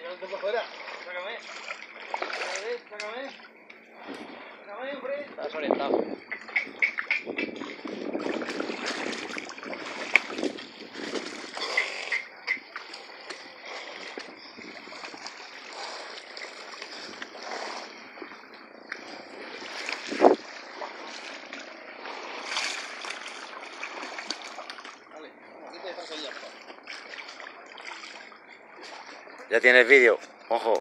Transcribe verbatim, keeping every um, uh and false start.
no te puedo fuera. Sácame. Sácame. Sácame, hombre. Estás orientado. Vale, aquí te dejas ahí ya. Ya tienes vídeo, ojo.